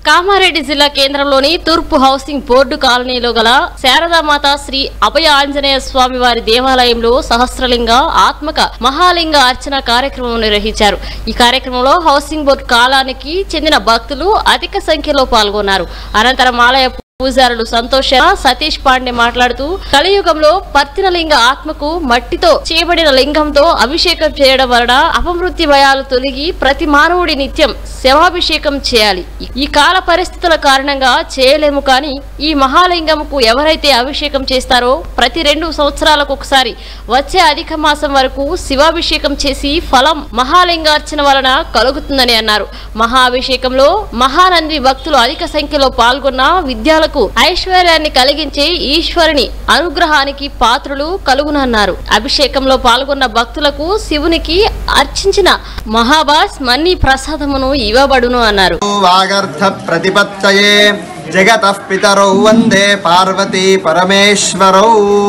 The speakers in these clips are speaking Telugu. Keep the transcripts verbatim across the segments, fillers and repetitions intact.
కామారెడ్డి జిల్లా కేంద్రంలోని తూర్పు హౌసింగ్ బోర్డు కాలనీలో గల శారదామాత శ్రీ అభయ ఆంజనేయ స్వామి వారి దేవాలయంలో సహస్రలింగ ఆత్మక మహాలింగ అర్చన కార్యక్రమం నిర్వహించారు. ఈ కార్యక్రమంలో హౌసింగ్ బోర్డు కాలనీకి చెందిన భక్తులు అధిక సంఖ్యలో పాల్గొన్నారు. అనంతరం ఆలయ పూజారులు సంతోష సతీష్ పాండే మాట్లాడుతూ కలియుగంలో పర్తినలింగ ఆత్మకు మట్టితో చేయబడిన లింగంతో అభిషేకం చేయడం వలన అపమృత్యు భయాలు తొలగి ప్రతి మానవుడి నిత్యం శవాభిషేకం చేయాలి. ఈ కాల పరిస్థితుల కారణంగా చేయలేము, కానీ ఈ మహాలింగంకు ఎవరైతే అభిషేకం చేస్తారో ప్రతి రెండు సంవత్సరాలకు ఒకసారి వచ్చే అధిక మాసం వరకు శివాభిషేకం చేసి ఫలం మహాలింగార్చన వలన కలుగుతుందని అన్నారు. మహాభిషేకంలో మహానంది భక్తులు అధిక సంఖ్యలో పాల్గొన్న విద్యాల ఐశ్వర్యాన్ని కలిగించే ఈశ్వరుని అనుగ్రహానికి పాత్రులు కలుగునన్నారు. అభిషేకంలో పాల్గొన్న భక్తులకు శివునికి అర్చించిన మహాబాస్ మన్ని ప్రసాదమును ఇవ్వబడును అన్నారు. వాగర్థ ప్రతిపత్తయే జగతః పితరౌ వందే పార్వతీ పరమేశ్వరౌ.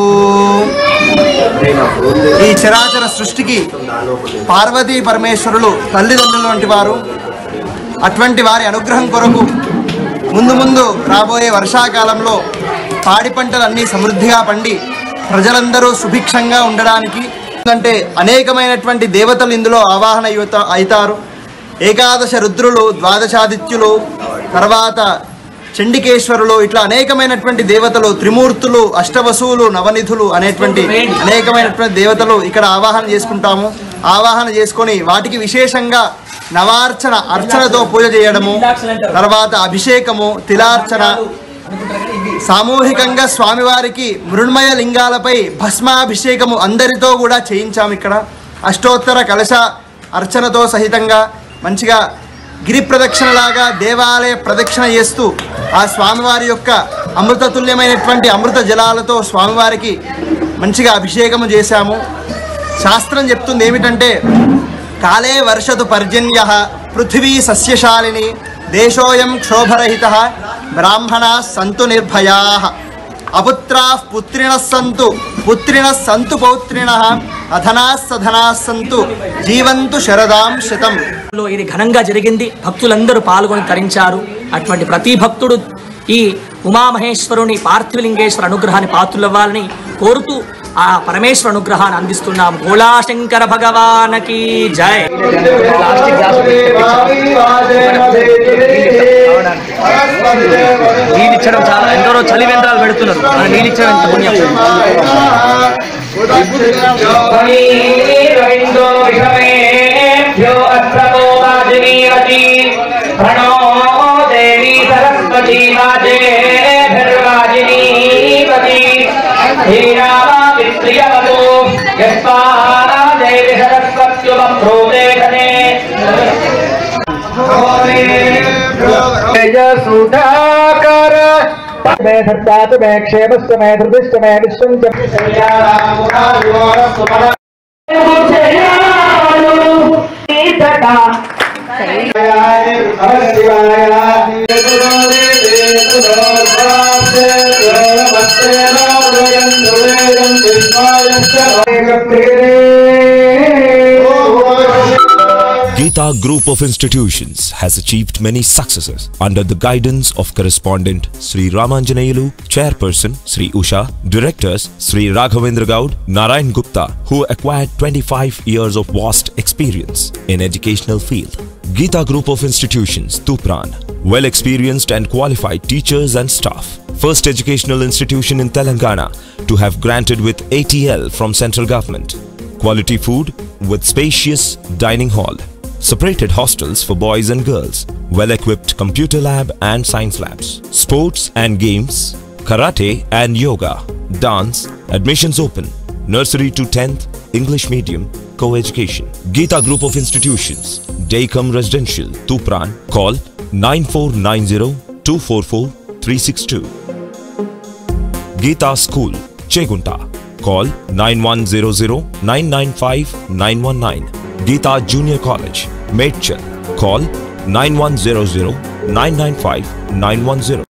ఈ చరాచర సృష్టికి పార్వతీ పరమేశ్వరులు తల్లిదండ్రులు వంటి వారు. అటువంటి వారి అనుగ్రహం కొరకు ముందు ముందు రాబోయే వర్షాకాలంలో పాడి పంటలన్నీ సమృద్ధిగా పండి ప్రజలందరూ సుభిక్షంగా ఉండడానికి, అంటే అనేకమైనటువంటి దేవతలు ఇందులో ఆవాహన అవుతారు. ఏకాదశ రుద్రులు, ద్వాదశాదిత్యులు, తర్వాత చండికేశ్వరులు, ఇట్లా అనేకమైనటువంటి దేవతలు, త్రిమూర్తులు, అష్టవసువులు, నవనిధులు అనేటువంటి అనేకమైనటువంటి దేవతలు ఇక్కడ ఆవాహన చేసుకుంటాము. ఆవాహన చేసుకొని వాటికి విశేషంగా నవార్చన అర్చనతో పూజ చేయడము, తర్వాత అభిషేకము, తిలార్చన, సామూహికంగా స్వామివారికి మృణ్మయ లింగాలపై భస్మాభిషేకము అందరితో కూడా చేయించాము. ఇక్కడ అష్టోత్తర కలశ అర్చనతో సహితంగా మంచిగా గిరి ప్రదక్షిణలాగా దేవాలయ ప్రదక్షిణ చేస్తూ ఆ స్వామివారి యొక్క అమృతతుల్యమైనటువంటి అమృత జలాలతో స్వామివారికి మంచిగా అభిషేకము చేశాము. శాస్త్రం చెప్తుంది ఏమిటంటే, కాలే వర్షతు పర్జన్య పృథివీ సస్యశాలిని దేశోయం క్షోభరహితః బ్రాహ్మణా సంతు నిర్భయాః అపుత్రాః పుత్రిణః సంతు పుత్రిణః సంతు పౌత్రిణః అధనాః సధనాః సంతు జీవంతు శరదాం శతం. ఇది ఘనంగా జరిగింది. భక్తులందరూ పాల్గొని తరించారు. అటువంటి ప్రతి భక్తుడు ఈ ఉమామహేశ్వరుని పార్థివలింగేశ్వర అనుగ్రహాన్ని పాత్రులవ్వాలని కోరుతూ ఆ పరమేశ్వర అనుగ్రహాన్ని అందిస్తున్నాం. భోళాశంకర భగవానకి జై. నీళ్ళిచ్చడం చాలా ఎందరో చలి వెంట్రాలు పెడుతున్నారు. నీళ్ళిచ్చడం ఎంత పుణ్యం. सुधाकर मे धर्तात् मे क्षेमस्य मे धृतिश्च मे विश्वं च Geeta Group of Institutions has achieved many successes under the guidance of correspondent Sri Ramanjanayulu, Chairperson Sri Usha, Directors Sri Raghavendra Gaud, Narayan Gupta, who acquired twenty-five years of vast experience in educational field. Geeta Group of Institutions, Tupran, well experienced and qualified teachers and staff. First educational institution in Telangana to have granted with A T L from central government. Quality food with spacious dining hall. Separated hostels for boys and girls, well-equipped computer lab and science labs, sports and games, karate and yoga, dance, admissions open, nursery to tenth, English medium, co-education. Geeta Group of Institutions, Daycom Residential, Tupran, call nine four nine zero two four four three six two. Geeta School, Chegunta, call nine one zero zero nine nine five nine one nine. Geeta Junior College, Medchal, call nine one zero zero nine nine five nine one zero.